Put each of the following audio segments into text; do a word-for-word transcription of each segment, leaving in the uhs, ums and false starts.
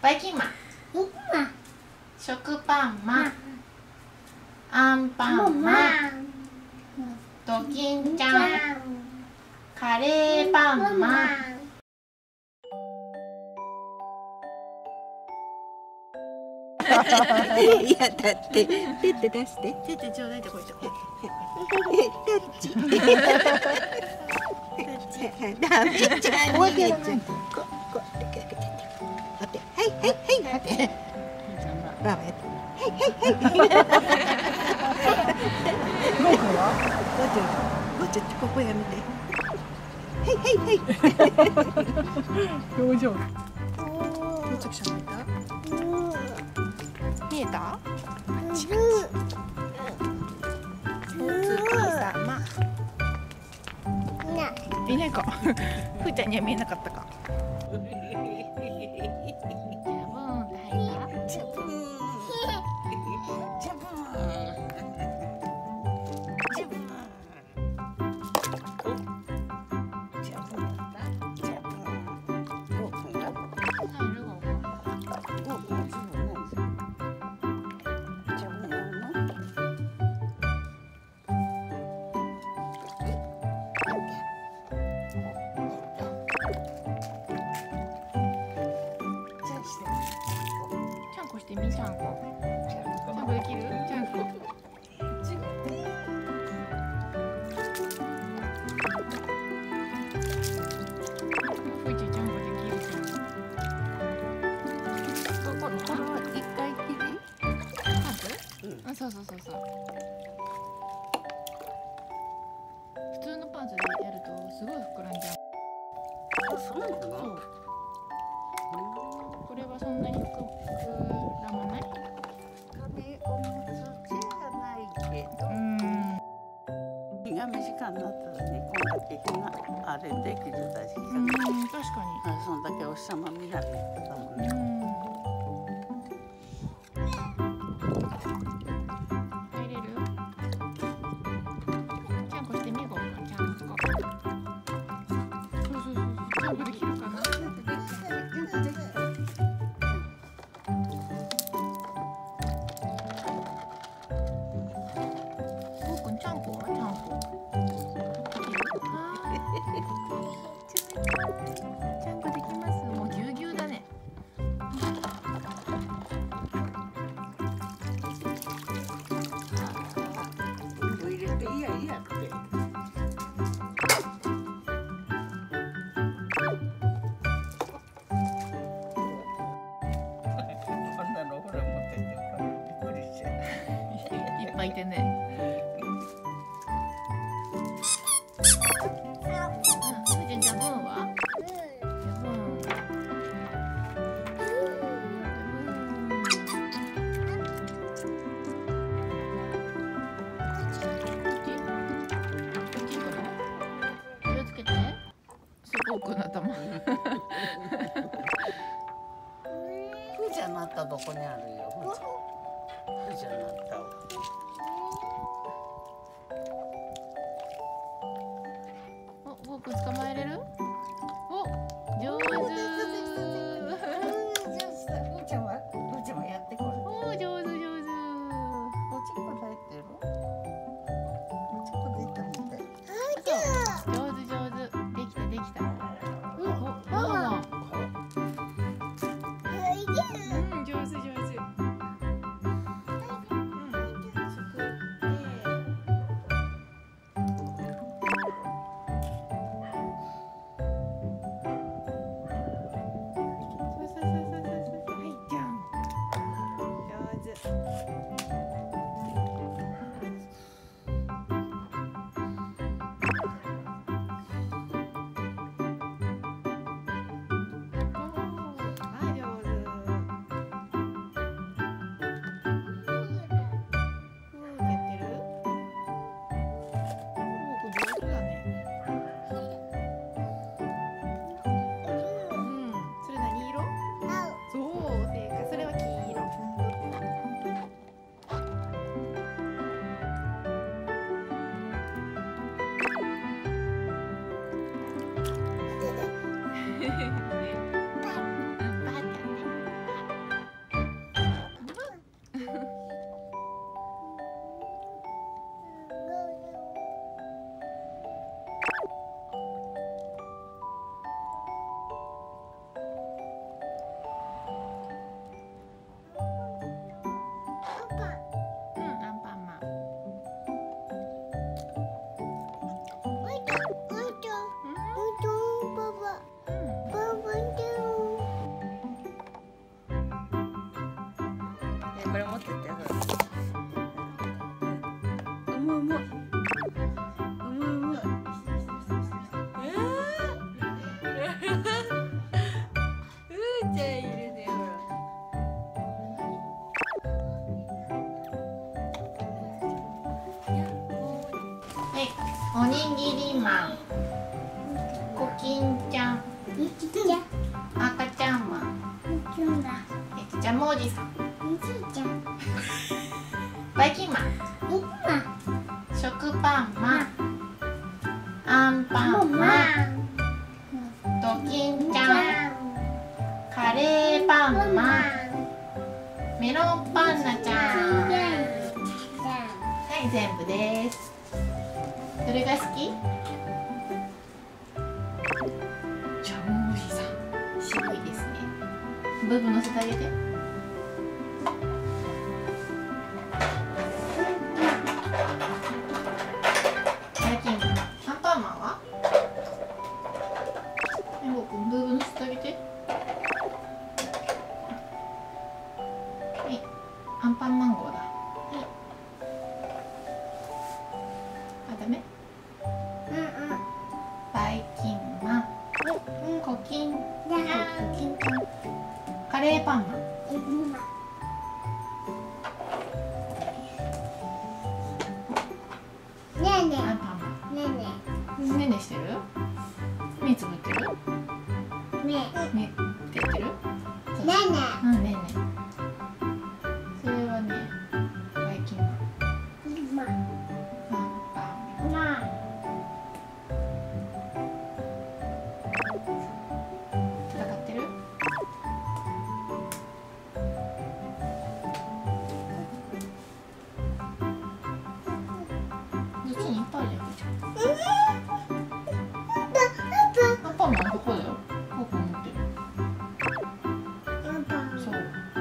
バイキンマン、食パンマン、アンパンマン、ドキンちゃん、カレーパンマン。 いやだって手って出して手ってちょうだいってこいとこ。 タッチダメじゃん逃げちゃうここってかけて待ってはいはいはい待ってババやってはいはいはいもうちょっともうちょっとここやめてはいはいはい表情到着者がいた見えたチカチお月様いないかふーちゃんには見えなかったかちゃんこちゃんこできるちゃんこふいちゃんちゃんこできるじゃんこれこれは一回きりパンツ、うん、あそうそうそうそう普通のパンツでやるとすごい膨らんじゃうあそうなのそうこれはそんなに膨らまない髪おむつじゃないけど日が短くなったらねこんだけ日があれできるだしうん確かにそんだけお日様見られてたもんね入れるちゃんこしてみようかちゃんこそうそうそうちゃんこできるかなちゃんこはちゃんこ。ちゃんこできます。もうぎゅうぎゅうだね。 入れていいやいいやって。こんなのほら持っててびっくりしちゃう。 いっぱいいてね。奥の頭。ふーちゃんなったどこにあるよ。ふーちゃんなったわ。 お、フォーク捕まえれる？お、上手。 ふーちゃんは？ふーちゃんもやってこれ。 お、上手上手。 おちんこ入ってる？おちんこ出たみたい。 そう、上手上手。できたできた。ママ。うん、上手上手。 これ持ってって。うむうむ。うむうむ。えー、うーちゃんいるね、ほら。 はい、おにぎりマン、コキンちゃん、赤ちゃんマン、えジャムおじさん、バイキンマン、食パンマン、アンパンマン、ドキンちゃん、カレーパンマン、メロンパンナちゃん。はい、全部です。どれが好き？ジャムおじさん、渋いですね。ブーブ乗せてあげて。バイキンマン、アンパンマンは？エンゴくん、ブーブ乗せてあげて。はい、アンパンマンゴーだ。はい。あ、ダメ？バイキンマン、コキン、コキンちゃん、カレーパンマン。アンパンマン。ねねしてる？目つぶってる？目って言ってる？うん、ねね。それはね、バイキンマン。アンパンマン。戦ってる？どっちにいっぱいあるじゃん。アンパンマンどこだよ。ここ持ってる。そう。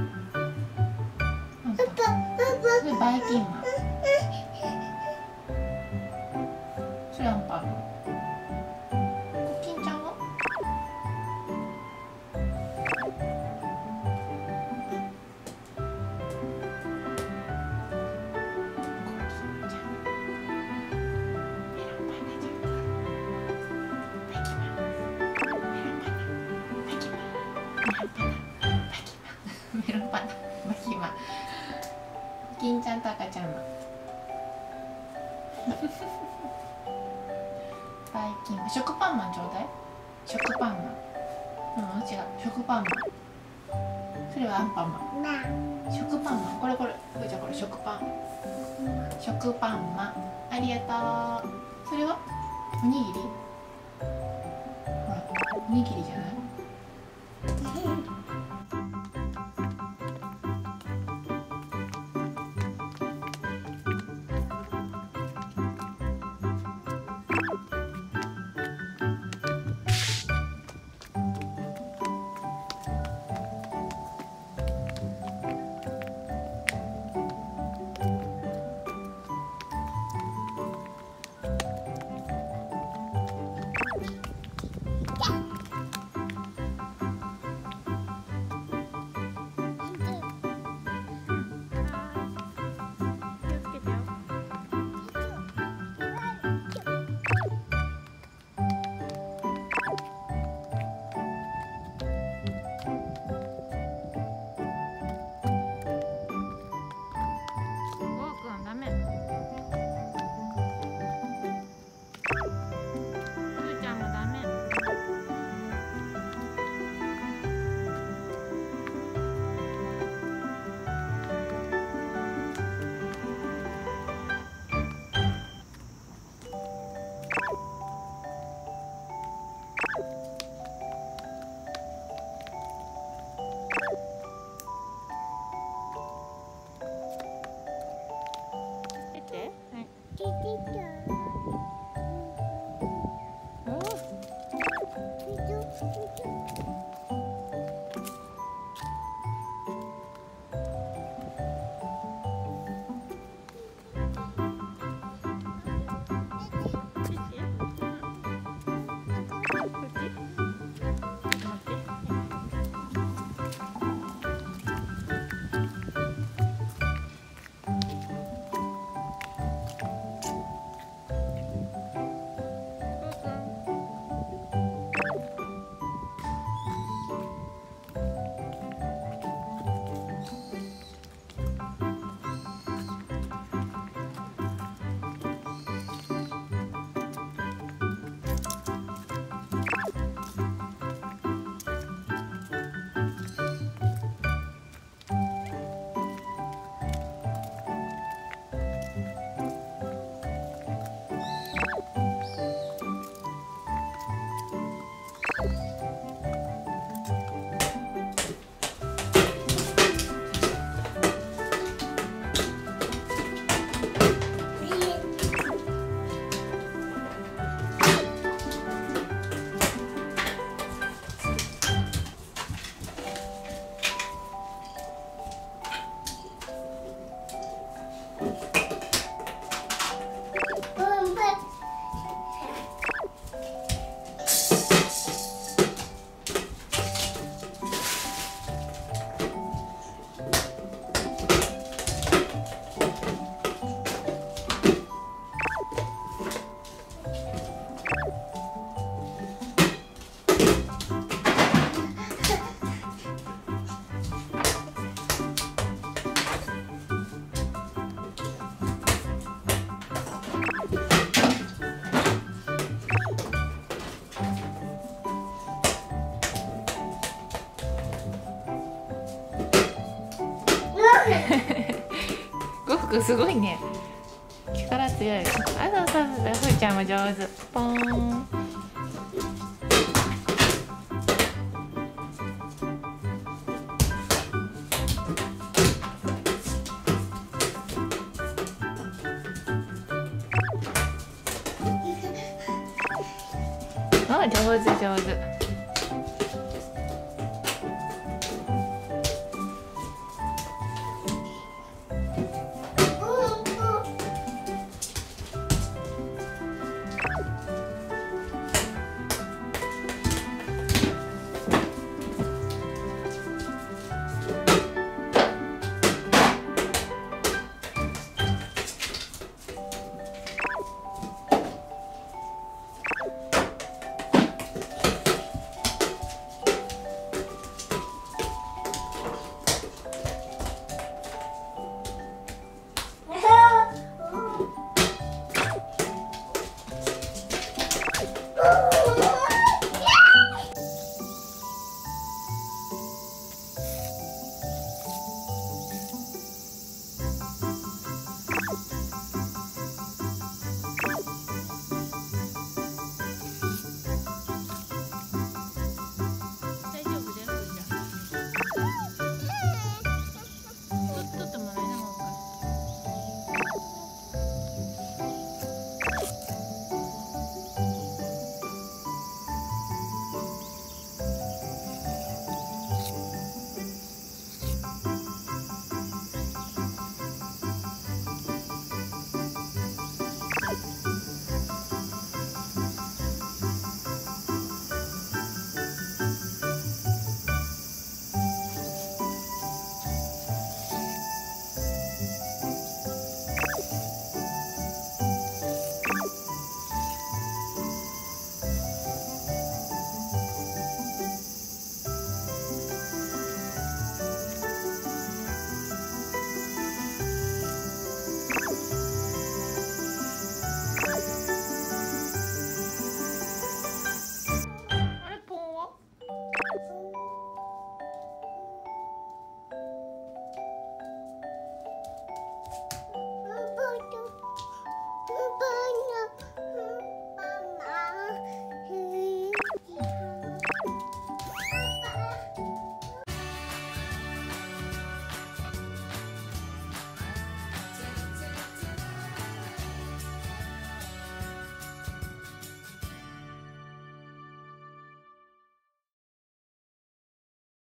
アンパン。でバイキンマン。それアンパンマン。コキンちゃんは？メロンパンナ、バキマン、金ちゃんと赤ちゃんマン。バイキンマン、食パンマンちょうだい。食パンマン。うん、違う、食パンマン。それはアンパンマン。食パンマン、これこれ、これじゃこれ食パン。食パンマン、ありがとう。それはおにぎり。ほら、おにぎりじゃない。 呉服すごいね。力強い。あ、そうそうそう、ふーちゃんも上手。ポーン。あ、上手上手。